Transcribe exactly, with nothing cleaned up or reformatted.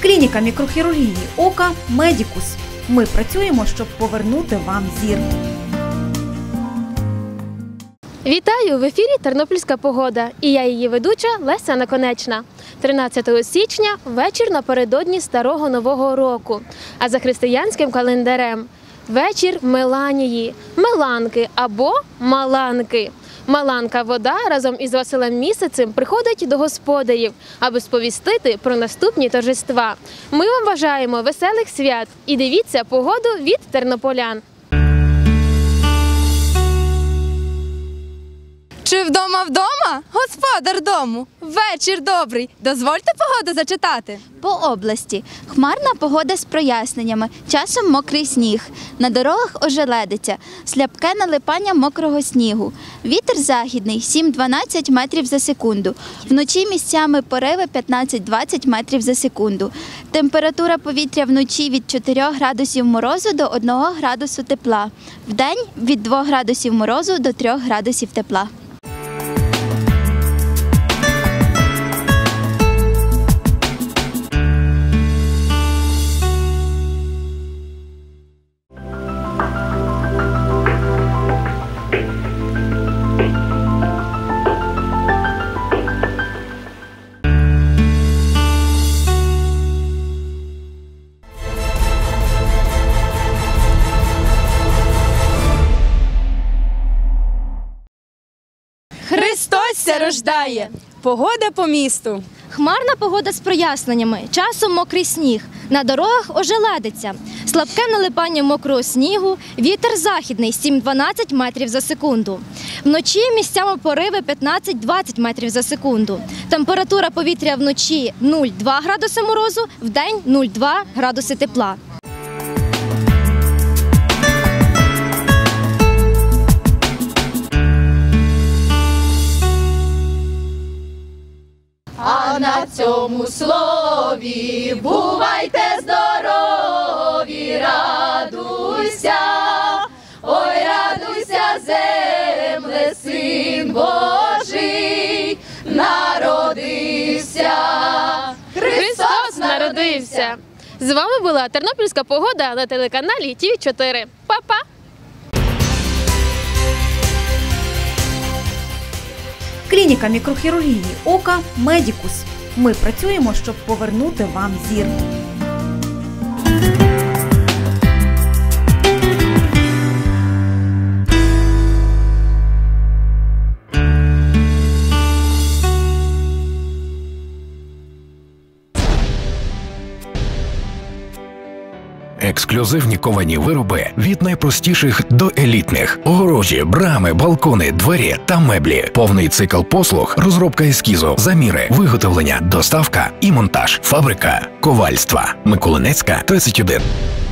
Клініка мікрохірургії ока «Медікус». Ми працюємо, щоб повернути вам зір. Вітаю! В ефірі «Тернопільська погода» і я її ведуча Леся Наконечна. тринадцятого січня – вечір напередодні Старого Нового року, а за християнським календарем – вечір Меланії, Меланки або Маланки. Маланка вода разом із Василем Місяцем приходить до господарів, аби сповістити про наступні торжества. Ми вам бажаємо веселих свят і дивіться погоду від тернополян. Чи вдома вдома? Господар дому. Вечір добрий. Дозвольте погоду зачитати. По області. Хмарна погода з проясненнями. Часом мокрий сніг. На дорогах ожеледиця. Слабке налипання мокрого снігу. Вітер західний сім-дванадцять метрів за секунду. Вночі місцями пориви п'ятнадцять-двадцять метрів за секунду. Температура повітря вночі від чотирьох градусів морозу до одного градусу тепла. Вдень від двох градусів морозу до трьох градусів тепла. Христос ся рождає. Погода по місту. Хмарна погода з проясненнями, часом мокрий сніг, на дорогах ожеледиця, слабке налипання мокрого снігу, вітер західний сім-дванадцять метрів за секунду. Вночі місцями пориви п'ятнадцять-двадцять метрів за секунду. Температура повітря вночі нуль-два градуси морозу, вдень нуль-два градуси тепла. А на цьому слові бувайте здорові, радуйся, ой, радуйся, земле, Син Божий народився. Христос народився! З вами була Тернопільська погода на телеканалі Ті Ві чотири. Па-па! Клініка мікрохірургії ока «Медікус». Ми працюємо, щоб повернути вам зір. Ексклюзивні ковані вироби від найпростіших до елітних. Огорожі, брами, балкони, двері та меблі. Повний цикл послуг, розробка ескізу, заміри, виготовлення, доставка і монтаж. Фабрика ковальства. Миколинецька, тридцять один.